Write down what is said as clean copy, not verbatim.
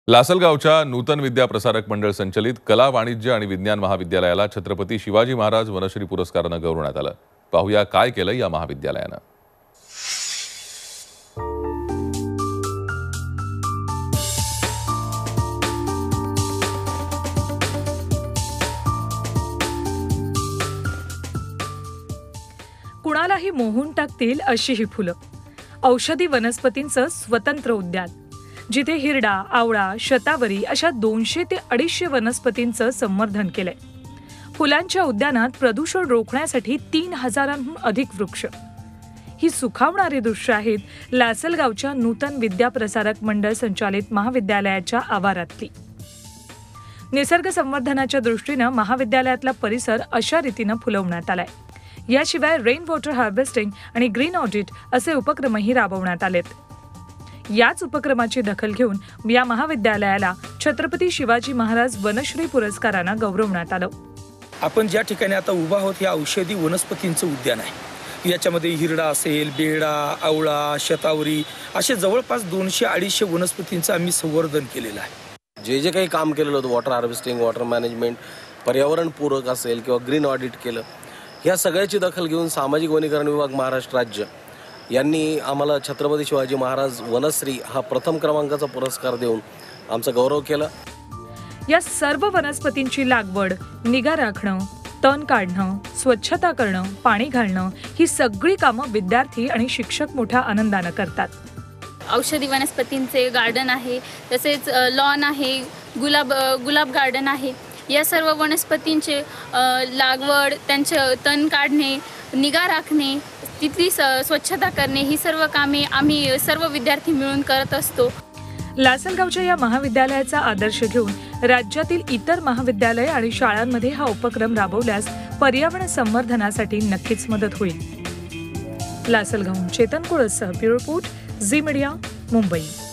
लासलगावच्या नूतन विद्या प्रसारक मंडळ संचलित कला, वाणिज्य आणि विज्ञान महाविद्यालयाला छत्रपती शिवाजी महाराज वनश्री पुरस्कारानं गौरवण्यात आलं। पाहूया काय केलं या महाविद्यालयानं। कुणालाही मोहून टाकतील अशी ही फुलं, औषधी वनस्पतींचं स्वतंत्र उद्यान, जिथे हिरडा, आवळा, शतावरी अशा 200 ते 250 वनस्पतींचं संवर्धन केलंय। फुलांच्या उद्यानात प्रदूषण रोखण्यासाठी 3000हून अधिक वृक्ष। ही सुखावणारी दृश्य आहेत लासलगावच्या नूतन विद्या प्रसारक मंडळ संचालित महाविद्यालयाच्या आवारातली। निसर्ग संवर्धनाच्या दृष्टीनं महाविद्यालयातला परिसर अशा रीतीनं फुलवण्यात आलाय। याशिवाय रेन वॉटर हार्वेस्टिंग आणि ग्रीन ऑडिट असे उपक्रमही राबवण्यात आलेत। याच उपक्रमाची दखल घेऊन या महाविद्यालयाला छत्रपती शिवाजी महाराज वनश्री पुरस्कारानं गौरवण्यात आलं। आपण ज्या ठिकाणी आता उभा आहोत हे औषधी वनस्पतींचं उद्यान आहे। याच्यामध्ये हिरडा असेल, बेडा, आवळा, शतावरी असे जवळपास 200-250 वनस्पतींचं आम्ही संवर्धन केलेलं आहे। जे काही काम केलेलं होतं, वॉटर हार्वेस्टिंग, वॉटर मॅनेजमेंट, पर्यावरणपूरक असेल किंवा ग्रीन ऑडिट केलं, ह्या सगळ्याची दखल घेऊन सामाजिक वनीकरण विभाग महाराष्ट्र राज्य यांनी आम्हाला छत्रपती शिवाजी महाराज वनश्री हा प्रथम क्रमांकाचा पुरस्कार देऊन आमचा गौरव केला। या सर्व वनस्पतींची लागवड, निगा राखणं, तण काढणं, स्वच्छता करणं, पाणी घालणं ही सगळी कामं विद्यार्थी आणि शिक्षक मोठ्या आनंदानं करतात। औषधी वनस्पतींचे गार्डन आहे, तसेच लॉन आहे, गुलाब गार्डन आहे। या सर्व वनस्पतींचे लागवड, त्यांचे तण काढणे, निगा राखणे, तिथली स्वच्छता करणे ही सर्व कामे आम्ही सर्व विद्यार्थी मिळून करत असतो। लासलगावच्या या महाविद्यालयाचा आदर्श घेऊन राज्यातील इतर महाविद्यालय आणि शाळांमध्ये हा उपक्रम राबवल्यास पर्यावरण संवर्धनासाठी नक्कीच मदत होईल। लासलगावहून चेतन कुळसह bureau report, Zee Media, Mumbai.